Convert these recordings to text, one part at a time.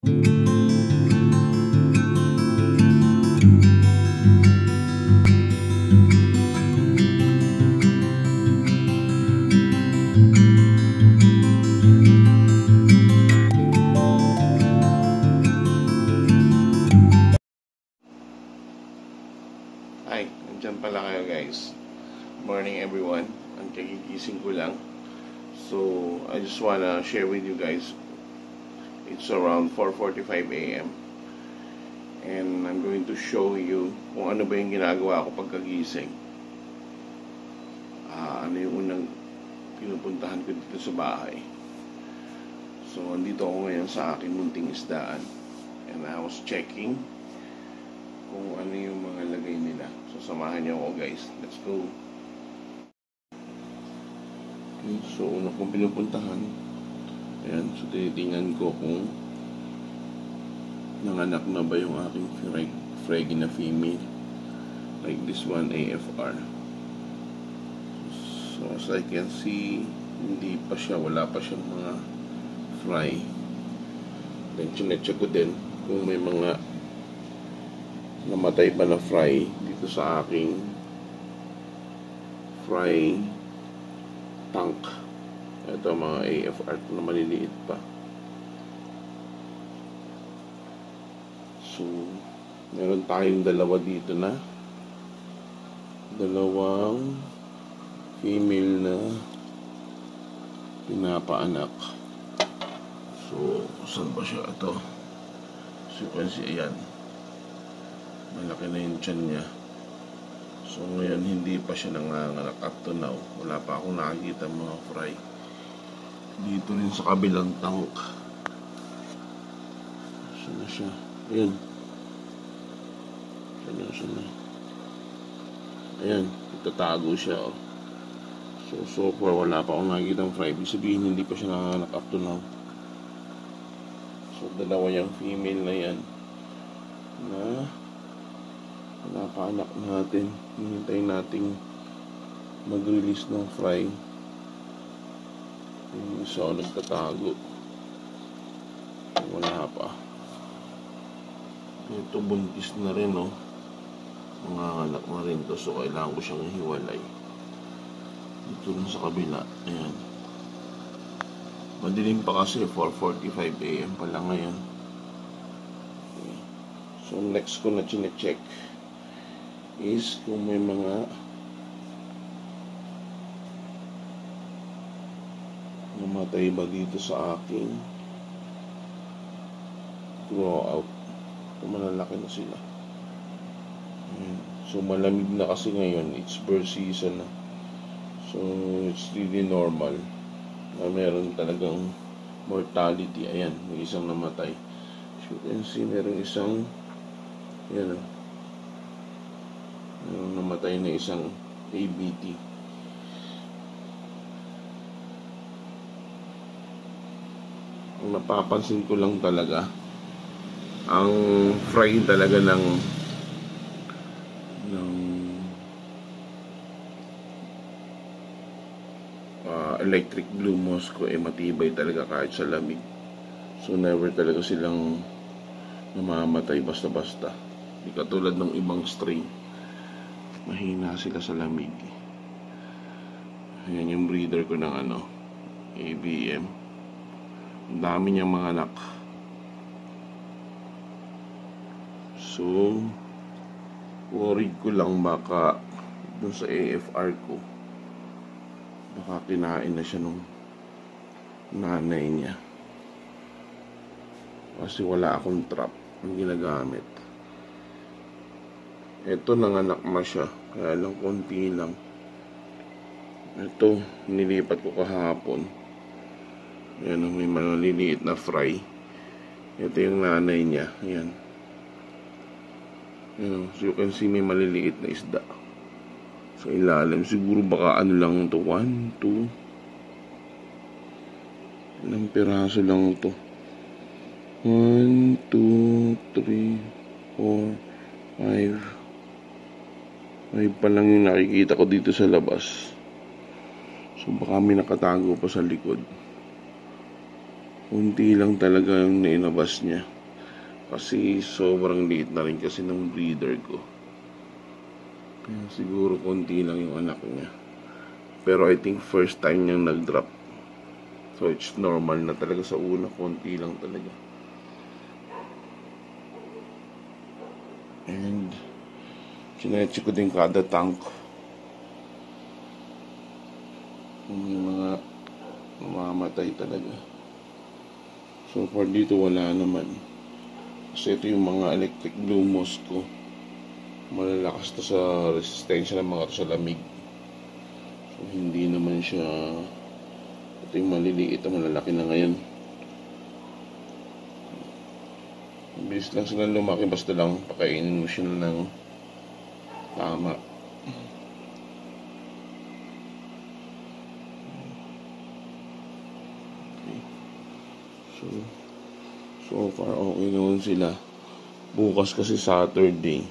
Hi, nandyan pala kayo guys. Morning everyone. Ang kagigising ko lang. So, I just wanna share with you guys. It's around 4:45 a.m. And I'm going to show you kung ano ba yung ginagawa ko pagkagising. Ano yung unang pinupuntahan ko dito sa bahay. So, andito ako ngayon sa aking munting isdaan. And I was checking kung ano yung mga lagay nila. So, samahan niyo ako guys. Let's go. Okay, so, una kong pinupuntahan. Ayan, so tinitingnan ko kung nanganak na ba yung aking fregi na female. Like this one, AFR. So, as I can see, hindi pa siya, wala pa siyang mga fry. Then, chinecheck ko din kung may mga namatay ba na fry dito sa aking fry tank. Ito mga AFR na maliliit pa. So, meron tayong dalawa dito na. Dalawang female na pinapaanak. So, saan ba siya? Ito. Sequence, ayan. Malaki na yung tiyan niya. So ngayon hindi pa siya nanganganak up to now. Wala pa akong nakikita mga fry. Dito rin sa kabilang tank. Saan na siya? Ayan. Saan na? Ayan. Itatago siya. Oh. So far wala pa akong nakikita fry. Ibig sabihin hindi pa siya nanganganak up to now. So dalawa yung female na yan na napaanak natin. Hinintay nating mag-release ng fry. Yung isa nagtatago. Wala pa. Ito buntis na rin, oh. Manganganak na rin to. So kailangan ko siyang hiwalay. Dito rin sa kabila. Ayan. Madilim pa kasi 4:45 AM pa lang ngayon. Okay. So next ko na chinecheck is kung may mga namatay ba dito sa aking grow out. Kung malalaki na sila. So malamig na kasi ngayon, it's bird season na. So it's really normal na meron talagang mortality. Ayan, may isang namatay. As you can see, meron isang yan, meron namatay na isang ABT. Ang napapansin ko lang talaga, ang fry talaga ng electric blue Moscow matibay talaga kahit sa lamig. So never talaga silang namamatay basta-basta. Di katulad ng ibang strain, mahina sila sa lamig. Ayan yung breeder ko ng ABM. Ang dami niyang mga anak. So worried ko lang baka dun sa AFR ko, baka kinain na siya nung nanay niya. Kasi wala akong trap ang ginagamit. Ito nanganak na siya, kaya lang konti lang. Ito nilipat ko kahapon. Ayan, may maliliit na fry. Ito yung nanay niya. Ayan. Ayan, so you can see may maliliit na isda sa ilalim. Siguro baka lang ito, 1, 2, ilang piraso lang ito, 1, 2, 3, 4, 5 pa lang yung nakikita ko dito sa labas. So baka may nakatago pa sa likod. Kunti lang talaga yung nainabas niya. Kasi sobrang liit na rin kasi ng breeder ko. Kaya siguro konti lang yung anak niya. Pero I think first time niyang nag-drop. So it's normal na talaga sa una, konti lang talaga. And sinecheck ko din kada tank kung may mga mamamatay talaga. So far dito wala naman. Kasi ito yung mga electric blue moss ko. Malalakas to sa resistensya ng mga to sa lamig. So hindi naman siya, ito yung maliliit at malalaki na ngayon. Bilis lang sila lumaki, basta lang pakainin mo siya ng tama. Okay. So far okay naman sila. Bukas kasi Saturday.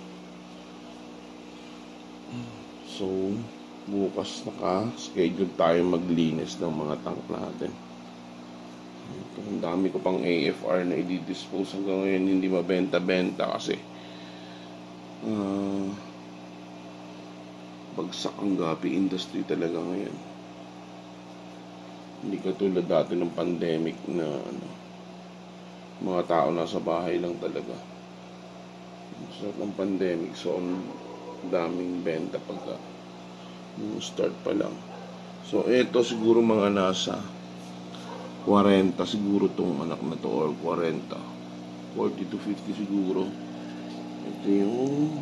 So bukas naka-schedule tayo maglinis ng mga tank natin. Ang dami ko pang AFR na i-dispose hanggang ngayon hindi mabenta-benta kasi bagsak ang gapi industry talaga ngayon. Hindi katulad dati ng pandemic na mga tao nasa bahay lang talaga. Sa pandemic, so ang daming benta pagka start pa lang. So ito siguro mga nasa 40 siguro tong anak na to, or 40 to 50 siguro. Ito yung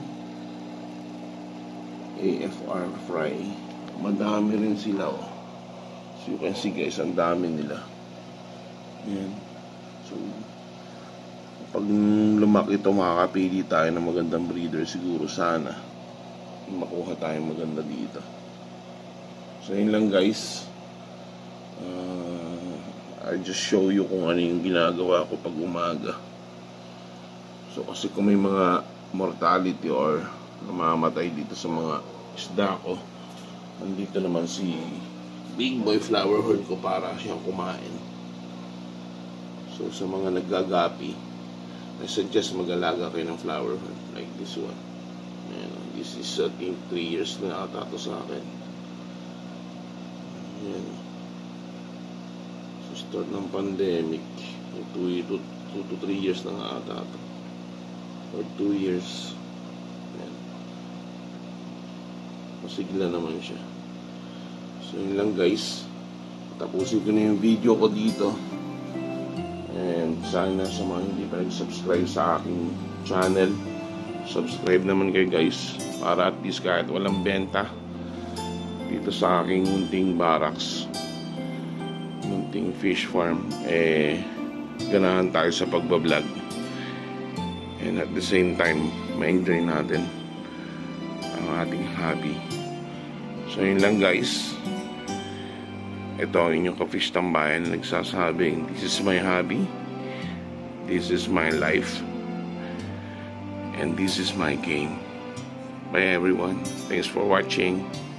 AFR fry. Madami rin sila, oh. So you can see guys, ang dami nila. Yan. So pag lumaki ito, makakapili tayo ng magandang breeder siguro. Sana makuha tayong maganda dito. So yun lang guys. I just show you kung ano yung ginagawa ko pag umaga. So kasi kung may mga mortality or namamatay dito sa mga isda ko, nandito naman si Big Boy Flower Horn ko para siyang kumain. So sa mga naggagapi, I suggest mag-alaga kayo ng flower horn like this one. Ayan, this is I think 3 years na ata to sa akin. Ayan. So start ng pandemic, 2 to 3 years na nga ata to, or 2 years. Ayan. Masigla naman siya. So yun lang guys, tapusin ko na yung video ko dito. And sana sa mga hindi pa nag-subscribe sa aking channel, subscribe naman kayo guys, para at least kahit walang benta dito sa aking munting barracks, munting fish farm, ganahan tayo sa pagbablog. And at the same time, ma-enjoy natin ang ating hobby. So yun lang guys. Ito ang inyong ka-fish tambayan na nagsasabing, this is my hobby, this is my life, and this is my game. Bye everyone. Thanks for watching.